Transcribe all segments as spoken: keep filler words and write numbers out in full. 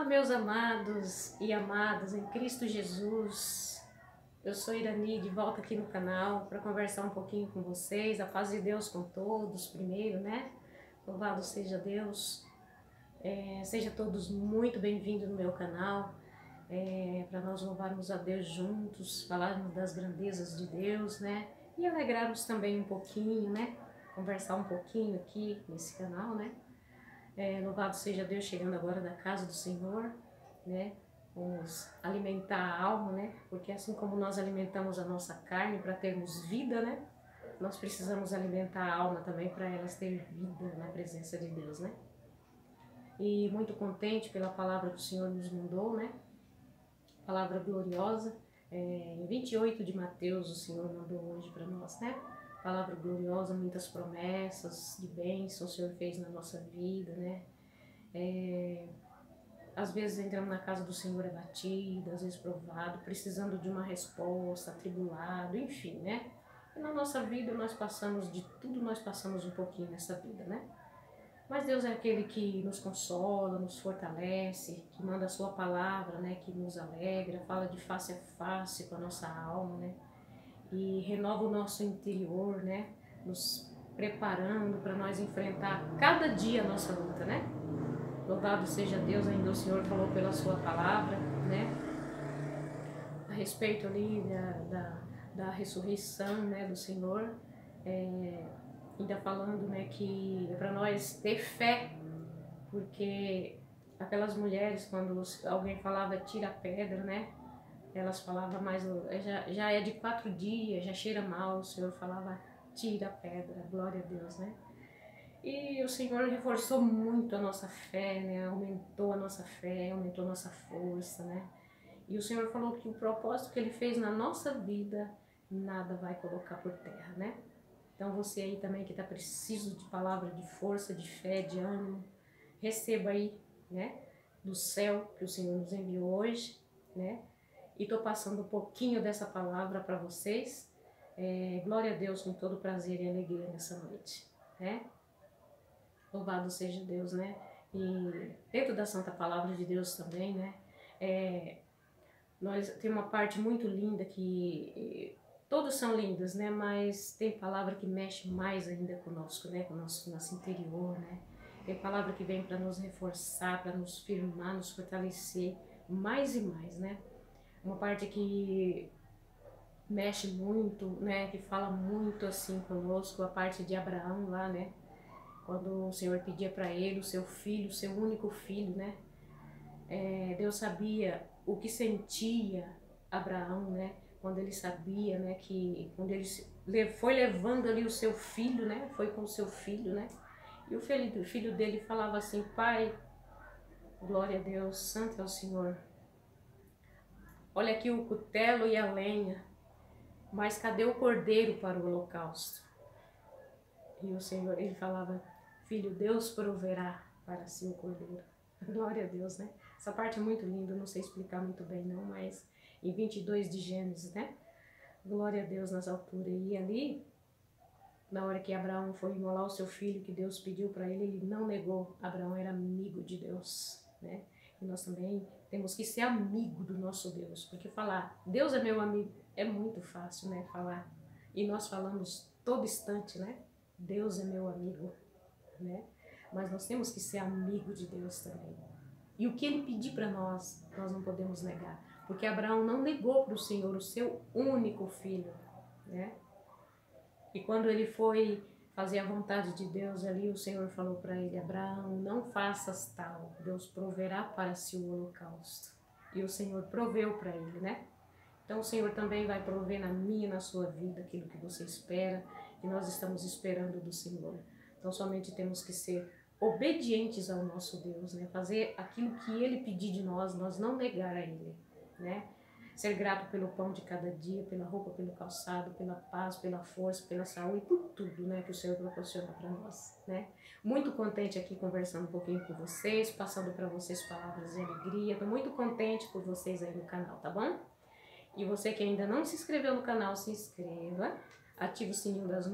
Olá, meus amados e amadas em Cristo Jesus. Eu sou Irani, de volta aqui no canal para conversar um pouquinho com vocês. A paz de Deus com todos, primeiro, né? Louvado seja Deus. É, seja todos muito bem-vindos no meu canal, é, para nós louvarmos a Deus juntos, falarmos das grandezas de Deus, né? E alegrarmos também um pouquinho, né? Conversar um pouquinho aqui nesse canal, né? É, louvado seja Deus, chegando agora da casa do Senhor, né? Vamos alimentar a alma, né? Porque assim como nós alimentamos a nossa carne para termos vida, né? Nós precisamos alimentar a alma também para elas ter vida na presença de Deus, né? E muito contente pela palavra que o Senhor nos mandou, né? Palavra gloriosa. É, em vinte e oito de Mateus o Senhor mandou hoje para nós, né? Palavra gloriosa, muitas promessas de bênção o Senhor fez na nossa vida, né? É, às vezes entramos na casa do Senhor abatido, às vezes provado, precisando de uma resposta, atribulado, enfim, né? E na nossa vida nós passamos de tudo, nós passamos um pouquinho nessa vida, né? Mas Deus é aquele que nos consola, nos fortalece, que manda a sua palavra, né? Que nos alegra, fala de face a face com a nossa alma, né? E renova o nosso interior, né? Nos preparando para nós enfrentar cada dia a nossa luta, né? Louvado seja Deus, ainda o Senhor falou pela sua palavra, né? A respeito ali da, da, da ressurreição, né, do Senhor, é, ainda falando, né, que é para nós ter fé, porque aquelas mulheres, quando alguém falava tira a pedra, né? Elas falavam mais, já, já é de quatro dias, já cheira mal, o Senhor falava, tira a pedra, glória a Deus, né? E o Senhor reforçou muito a nossa fé, né? Aumentou a nossa fé, aumentou a nossa força, né? E o Senhor falou que o propósito que Ele fez na nossa vida, nada vai colocar por terra, né? Então você aí também que está preciso de palavra de força, de fé, de ânimo, receba aí, né? Do céu que o Senhor nos enviou hoje, né? E estou passando um pouquinho dessa palavra para vocês. É, glória a Deus com todo prazer e alegria nessa noite, né? Louvado seja Deus, né? E dentro da Santa Palavra de Deus também, né? É, nós tem uma parte muito linda que todos são lindos, né? Mas tem palavra que mexe mais ainda conosco, né? Com o nosso, nosso interior, né? Tem palavra que vem para nos reforçar, para nos firmar, nos fortalecer mais e mais, né? Uma parte que mexe muito, né, que fala muito assim conosco, a parte de Abraão lá, né, quando o Senhor pedia para ele o seu filho, o seu único filho, né, é, Deus sabia o que sentia Abraão, né, quando ele sabia, né, que quando ele foi levando ali o seu filho, né, foi com o seu filho, né, e o filho, o filho dele falava assim, pai, glória a Deus, santo é o Senhor. Olha aqui o cutelo e a lenha, mas cadê o cordeiro para o holocausto? E o Senhor, ele falava, filho, Deus proverá para si o cordeiro. Glória a Deus, né? Essa parte é muito linda, não sei explicar muito bem não, mas em vinte e dois de Gênesis, né? Glória a Deus nas alturas. E ali, na hora que Abraão foi imolar o seu filho, que Deus pediu para ele, ele não negou. Abraão era amigo de Deus, né? E nós também temos que ser amigo do nosso Deus, porque falar, Deus é meu amigo, é muito fácil, né, falar. E nós falamos todo instante, né, Deus é meu amigo, né, mas nós temos que ser amigo de Deus também. E o que Ele pedir para nós, nós não podemos negar, porque Abraão não negou para o Senhor o seu único filho, né, e quando ele foi fazer a vontade de Deus ali, o Senhor falou para ele, Abraão, não faças tal, Deus proverá para si o holocausto. E o Senhor proveu para ele, né? Então o Senhor também vai prover na minha e na sua vida aquilo que você espera, que nós estamos esperando do Senhor. Então somente temos que ser obedientes ao nosso Deus, né? Fazer aquilo que Ele pedir de nós, nós não negar a Ele, né? Ser grato pelo pão de cada dia, pela roupa, pelo calçado, pela paz, pela força, pela saúde, por tudo, né, que o Senhor proporciona para nós, né? Muito contente aqui conversando um pouquinho com vocês, passando para vocês palavras de alegria. Estou muito contente por vocês aí no canal, tá bom? E você que ainda não se inscreveu no canal, se inscreva, ative o sininho das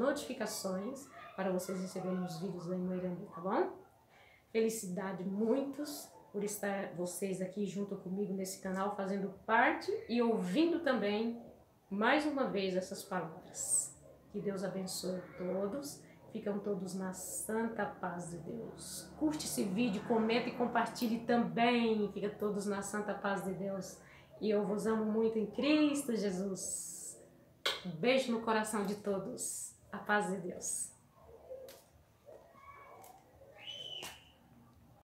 notificações para vocês receberem os vídeos da Irmã Irani, tá bom? Felicidade, muitos por estar vocês aqui junto comigo nesse canal, fazendo parte e ouvindo também mais uma vez essas palavras. Que Deus abençoe todos. Ficam todos na santa paz de Deus. Curte esse vídeo, comenta e compartilhe também. Fica todos na santa paz de Deus. E eu vos amo muito em Cristo Jesus. Um beijo no coração de todos. A paz de Deus.